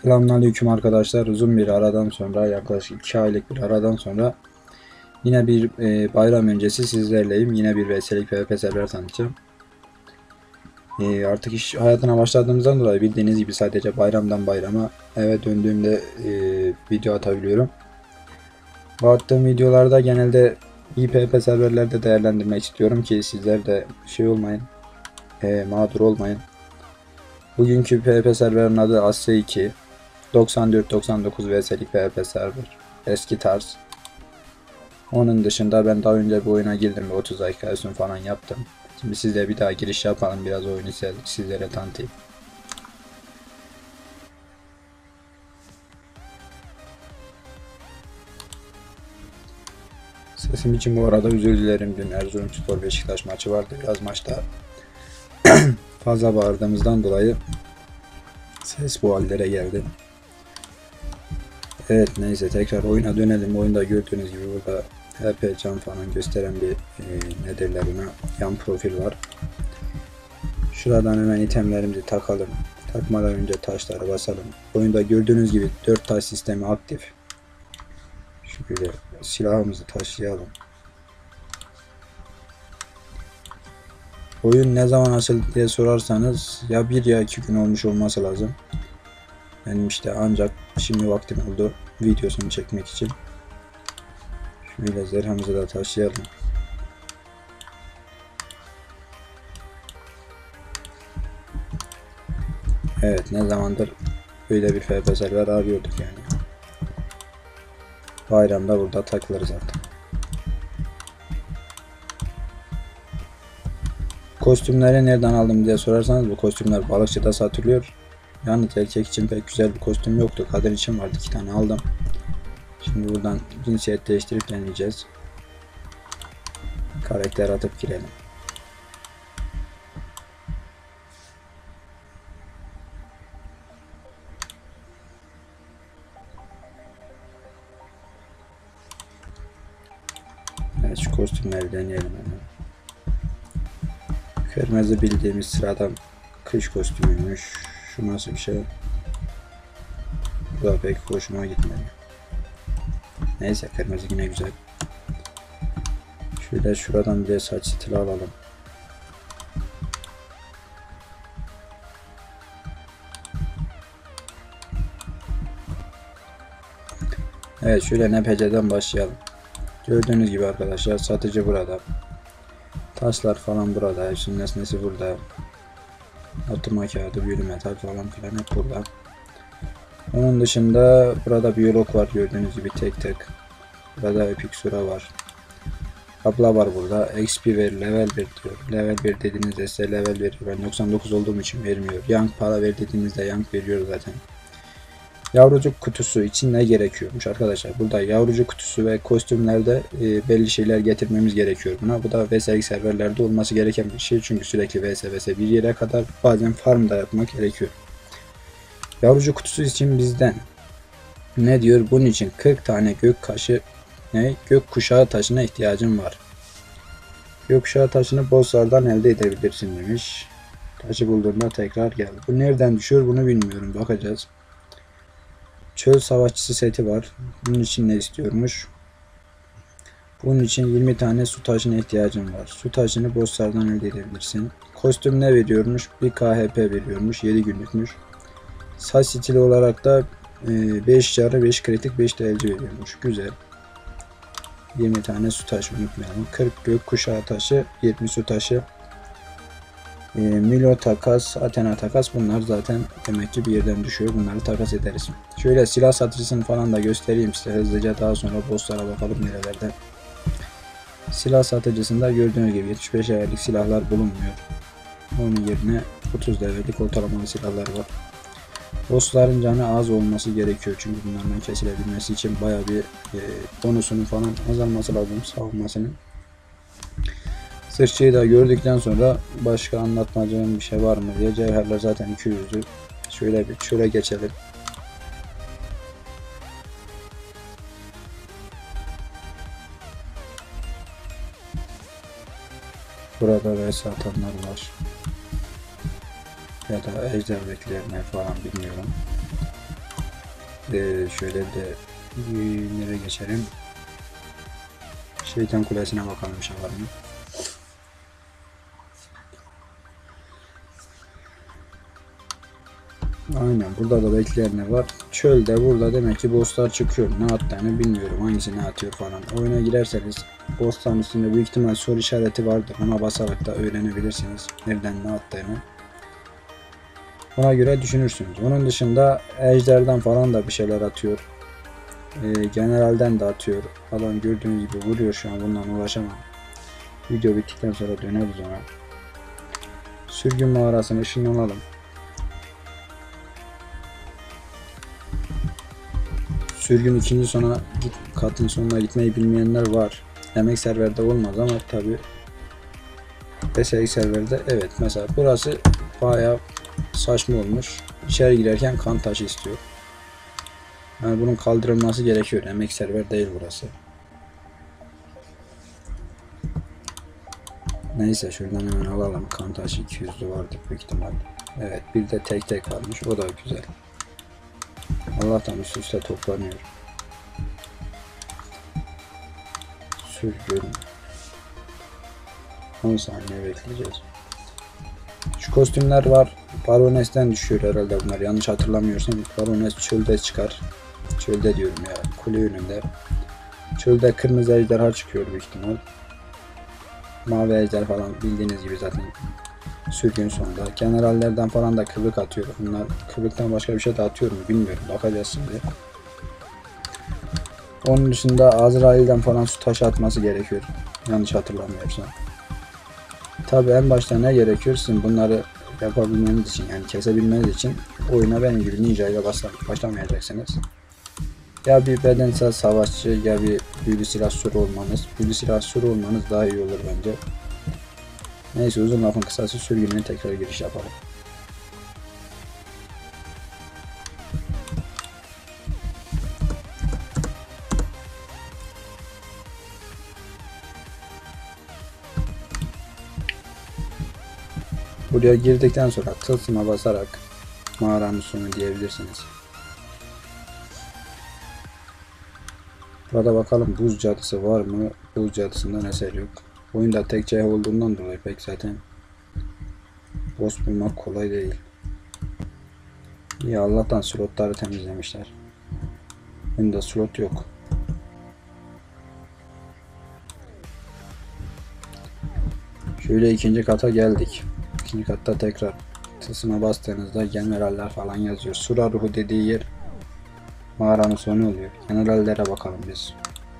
Selamünaleyküm arkadaşlar. Uzun bir aradan sonra, yaklaşık 2 aylık bir aradan sonra yine bir bayram öncesi sizlerleyim. Yine bir VS'lik PvP server tanıtacağım. Artık iş hayatına başladığımızdan dolayı bildiğiniz gibi sadece bayramdan bayrama eve döndüğümde video atabiliyorum. Bu attığım videolarda genelde iyi PvP serverlerde değerlendirmek istiyorum ki sizler de şey olmayın, mağdur olmayın. Bugünkü PvP serverin adı Asya 2. 94-99 VS'lik PvP server. Eski tarz. Onun dışında ben daha önce bu oyuna girdim ve 30 IQ'sunu falan yaptım. Şimdi sizle bir daha giriş yapalım, biraz oyunu sizlere tanıtayım. Sesim için bu arada özür dilerim. Dün Erzurumspor Beşiktaş maçı vardı. Biraz maçta fazla bağırdığımızdan dolayı ses bu hallere geldi. Evet, neyse, tekrar oyuna dönelim. Oyunda gördüğünüz gibi burada HP can falan gösteren bir ne derler buna, yan profil var. Şuradan hemen itemlerimizi takalım. Takmadan önce taşları basalım. Oyunda gördüğünüz gibi 4 taş sistemi aktif. Şöyle silahımızı taşıyalım. Oyun ne zaman açıldı diye sorarsanız ya 1 ya 2 gün olmuş olması lazım. Benim işte ancak şimdi vaktim oldu videosunu çekmek için. Şöyle zırhımızı da taşıyalım. Evet, ne zamandır böyle bir FP server arıyorduk yani. Bayramda burada takılırız zaten. Kostümleri nereden aldım diye sorarsanız bu kostümler balıkçıda satılıyor. Yalnız erkek için pek güzel bir kostüm yoktu. Kadın için vardı, 2 tane aldım. Şimdi buradan cinsiyet değiştirip deneyeceğiz. Karakter atıp girelim. Evet, şu kostümleri deneyelim hemen. Kırmızı bildiğimiz sıradan kış kostümüymüş. Şu nasıl bir şey? Bu da pek hoşuma gitmedi. Neyse, kırmızı yine güzel. Şöyle şuradan bir saç stili alalım. Evet, şöyle NPC'den başlayalım. Gördüğünüz gibi arkadaşlar, satıcı burada. Taşlar falan burada. Hepsinin nesnesi burada. Atırma kağıdı, büyülü metal falan filan hep burada. Onun dışında burada biyolog var, gördüğünüz gibi tek tek. Burada epik sura var. Abla var burada. XP ver, level 1 diyor. Level 1 dediğinizde size level veriyor. Ben 99 olduğum için vermiyor. Yank para ver dediğinizde yank veriyor zaten. Yavrucuk kutusu için ne gerekiyormuş arkadaşlar? Burada yavrucuk kutusu ve kostümlerde belli şeyler getirmemiz gerekiyor buna. Bu da VS'lik serverlerde olması gereken bir şey. Çünkü sürekli VS bir yere kadar bazen farm da yapmak gerekiyor. Yavrucuk kutusu için bizden ne diyor? Bunun için 40 tane gökkuşağı taşına ihtiyacım var. Gökkuşağı taşını bosslardan elde edebilirsin demiş. Taşı bulduğunda tekrar gel. Bu nereden düşüyor bunu bilmiyorum. Bakacağız. Çöl savaşçısı seti var. Bunun için ne istiyormuş? Bunun için 20 tane su taşına ihtiyacım var. Su taşını bosslardan elde edebilirsin. Kostüm ne veriyormuş? 1 KHP veriyormuş. 7 günlükmüş. Saç stili olarak da 5 yarı, 5 kritik, 5 DLC veriyormuş. Güzel. 20 tane su taşı unutmayalım. 40 gökkuşağı taşı, 20 su taşı. Milo takas, Athena takas, bunlar zaten demek ki bir yerden düşüyor. Bunları takas ederiz. Şöyle silah satıcısını falan da göstereyim size hızlıca, daha sonra bosslara bakalım nerelerde. Silah satıcısında gördüğünüz gibi 75 levellik silahlar bulunmuyor. Onun yerine 30 levellik ortalamalı silahlar var. Bossların canı az olması gerekiyor çünkü bunlardan kesilebilmesi için baya bir bonusunun falan azalması lazım, savunmasının. Sırçıyı da gördükten sonra başka anlatmadığım bir şey var mı diye, cevherler zaten 200'dü. Şöyle geçelim. Burada vs atanlar var. Ya da ejder bekleyenler falan, bilmiyorum. Şöyle de nereye geçelim? Şeytan Kulesi'ne bakalım şakalım. Aynen, burada da bekleyenler var. Çölde burada demek ki bosslar çıkıyor. Ne attığını bilmiyorum. Hangisi ne atıyor falan. Oyuna girerseniz bossların üstünde büyük ihtimal soru işareti vardır. Ona basarak da öğrenebilirsiniz. Nereden ne attığını. Ona göre düşünürsünüz. Onun dışında ejderden falan da bir şeyler atıyor. Generalden de atıyor. Adam gördüğünüz gibi vuruyor şu an. Bundan ulaşamam. Video bittikten sonra döneriz ona. Sürgün mağarasını ışınlanalım. Sürgün ikinci katın sonuna gitmeyi bilmeyenler var. Emek serverde olmaz ama tabi SX serverde evet. Mesela burası bayağı saçma olmuş. İçeri girerken kan taşı istiyor. Yani bunun kaldırılması gerekiyor. Emek server değil burası. Neyse şuradan hemen alalım. Kan taşı 200'lü vardı büyük ihtimal. Evet, bir de tek tek varmış. O da güzel. Allah'tan üst üste toplanıyor. Sürgün. 10 saniye bekleyeceğiz. Şu kostümler var. Barones'ten düşüyor herhalde bunlar. Yanlış hatırlamıyorsam Barones çölde çıkar. Çölde diyorum ya. Kule önünde. Çölde kırmızı ejderha çıkıyor büyük ihtimal. Mavi ejder falan bildiğiniz gibi zaten sürgün sonunda. Generallerden falan da kıvrık atıyor. Bunlar kıvrıktan başka bir şey de atıyor mu bilmiyorum. Bakacağız şimdi. Onun dışında Azrail'den falan su taşı atması gerekiyor. Yanlış hatırlamıyorsam. Tabi en başta ne gerekiyor? Sizin bunları yapabilmeniz için, yani kesebilmeniz için oyuna benim gibi ninja ile başlamayacaksınız. Ya bir bedensel savaşçı ya bir büyülü silah sürü olmanız. Büyülü silah sürü olmanız daha iyi olur bence. Neyse, uzun lafın kısası sürgününe tekrar giriş yapalım. Buraya girdikten sonra tılsıma basarak mağaranın sonu diyebilirsiniz. Burada bakalım buz cadısı var mı? Buz cadısından eser yok. Oyunda tek ceyh olduğundan dolayı pek zaten boss bulmak kolay değil. İyi, Allah'tan slotları temizlemişler. Bunda slot yok. Şöyle ikinci kata geldik. İkinci katta tekrar tılsıma bastığınızda generaller falan yazıyor. Sura ruhu dediği yer mağaranın sonu oluyor. Generallere bakalım biz.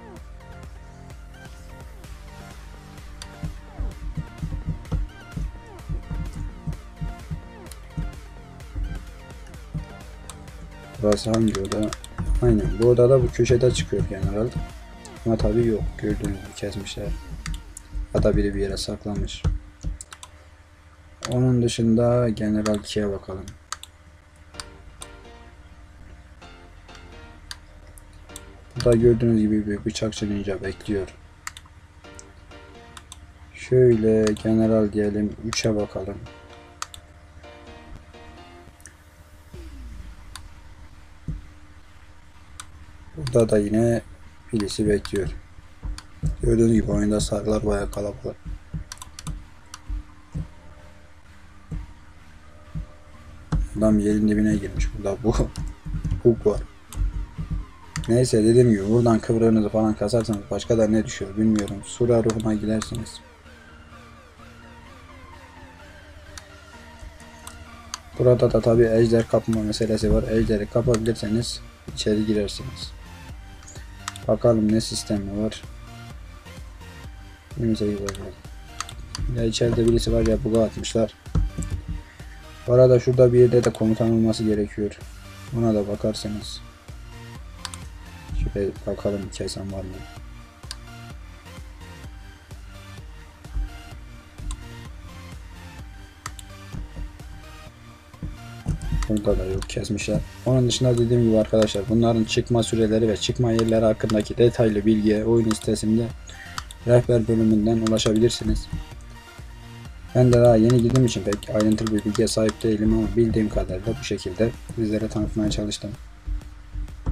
Burası hangi oda? Aynen, bu odada bu köşede çıkıyor general. Ama tabi yok. Gördüğünüz gibi kesmişler. Ya da biri bir yere saklamış. Onun dışında General 2'ye bakalım. Burada gördüğünüz gibi bir bıçakçı ninja bekliyor. Şöyle General diyelim, 3'e bakalım. Burada da yine birisi bekliyor. Gördüğünüz gibi oyunda sarılar bayağı kalabalık. Adam yerin dibine girmiş. Burada bu hook var. Neyse, dediğim gibi buradan kıvrığınızı falan kasarsanız başka da ne düşüyor bilmiyorum. Sura ruhuna gidersiniz. Burada da tabi ejder kapma meselesi var. Ejderi kapabilirseniz içeri girersiniz. Bakalım ne sistemi var. 28 var. Ya içeride birisi var ya buga atmışlar. Bu arada şurada bir yerde de komutan olması gerekiyor. Ona da bakarsanız. Şöyle bakalım kesen var mı? Burada da yok, kesmişler. Onun dışında dediğim gibi arkadaşlar, bunların çıkma süreleri ve çıkma yerleri hakkındaki detaylı bilgiye oyun sitesinde rehber bölümünden ulaşabilirsiniz. Ben de daha yeni girdiğim için pek ayrıntılı bir bilgiye sahip değilim ama bildiğim kadarıyla bu şekilde sizlere tanıtmaya çalıştım.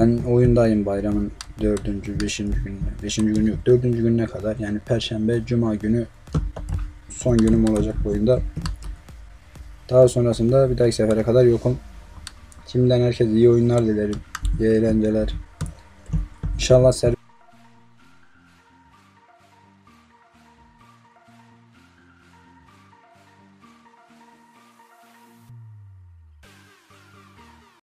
Ben oyundayım bayramın 4. 5. gününe. 5. gün yok. 4. gününe kadar. Yani Perşembe, Cuma günü son günüm olacak bu oyunda. Daha sonrasında bir dahaki sefere kadar yokum. Şimdiden herkese iyi oyunlar dilerim. İyi eğlenceler. İnşallah